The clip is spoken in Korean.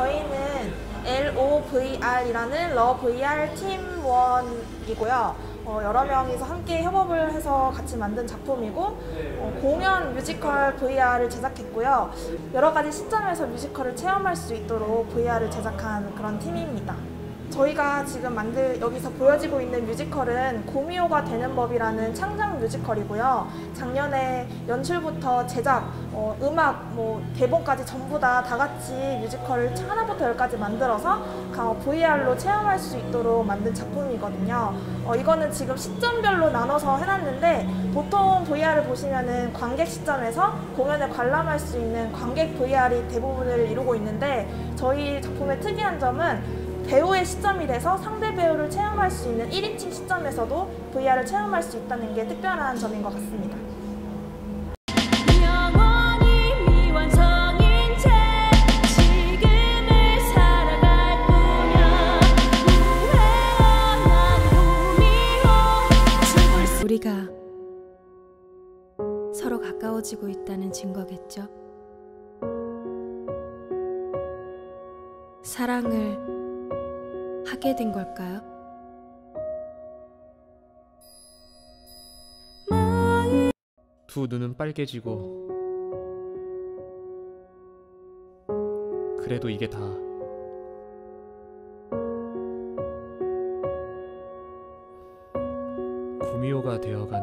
저희는 LOVR이라는 러VR 팀원이고요. 여러 명이서 함께 협업을 해서 같이 만든 작품이고 공연 뮤지컬 VR을 제작했고요. 여러 가지 시점에서 뮤지컬을 체험할 수 있도록 VR을 제작한 그런 팀입니다. 저희가 지금 여기서 보여지고 있는 뮤지컬은 고미호가 되는 법이라는 창작 뮤지컬이고요. 작년에 연출부터 제작, 음악, 개봉까지 전부 다 같이 뮤지컬을 하나부터 열까지 만들어서 VR로 체험할 수 있도록 만든 작품이거든요. 이거는 지금 시점별로 나눠서 해놨는데 보통 VR을 보시면은 관객 시점에서 공연을 관람할 수 있는 관객 VR이 대부분을 이루고 있는데 저희 작품의 특이한 점은 배우의 시점이 돼서 상대 배우를 체험할 수 있는 1인칭 시점에서도 VR을 체험할 수 있다는 게 특별한 점인 것 같습니다. 우리가 서로 가까워지고 있다는 증거겠죠? 사랑을 하게 된 걸까요? 두 눈은 빨개지고 그래도 이게 다 구미호가 되어가는